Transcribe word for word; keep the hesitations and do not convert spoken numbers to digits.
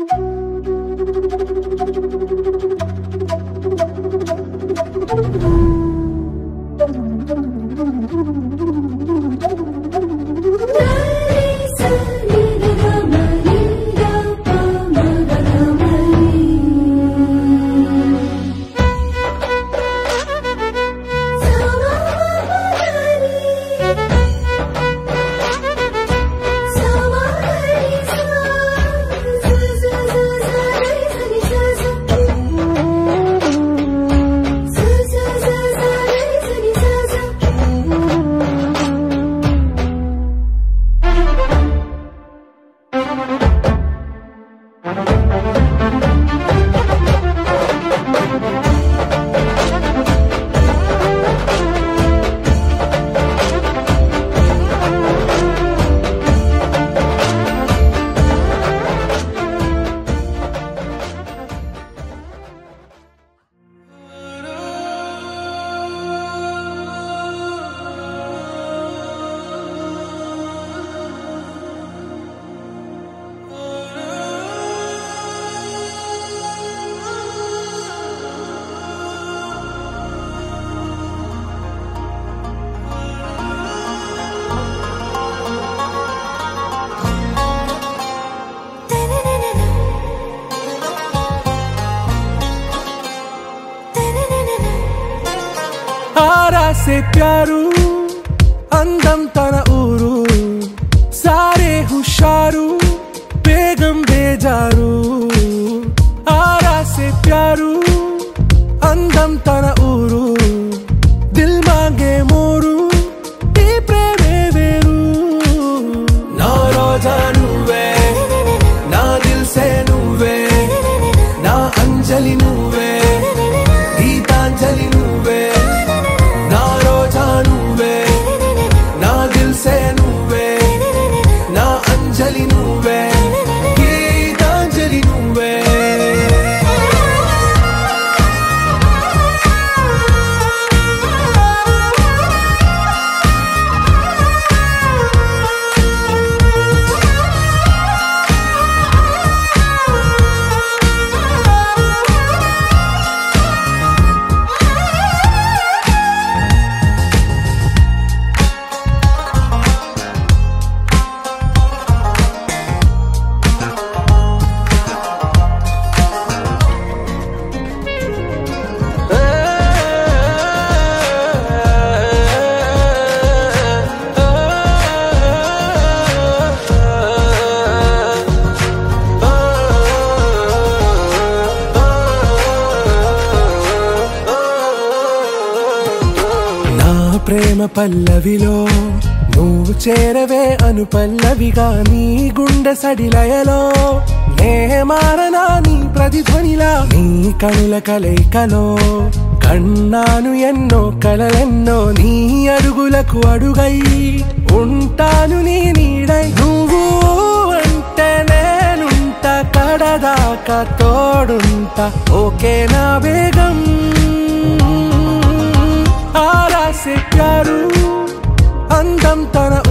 आरा से प्यारू अंदम तन ऊरू सारे हुशारू बेगम बेजारू आरा से प्यारू अंदम तन ऊरू दिल मांगे मोरू टी प्रेमे वेरू ना रोजा नुवे ना दिल से नुवे ना अंजलि नुवे गीतांजलि नुवे ना रोजा नुवे ना दिल से नुवे ना अंजलि नुवे गीतांजलि नुवे ప్రేమ పల్లవిలో నువ్వు చేరవే అను పల్లవిగా నీ గుండె సడిలయలో నే మారనా నీ ప్రతిధ్వనిలా నీ కనుల కలయికలో కన్నాను ఎన్నో కలలెన్నో నీ అడుగులకు అడుగై ఉంటాను నీ నీడై నువ్వు అంటే నేనుంటా కడదాకా తోడుంటా ఓకే నా బేగం आरा से प्यारू अंदम तन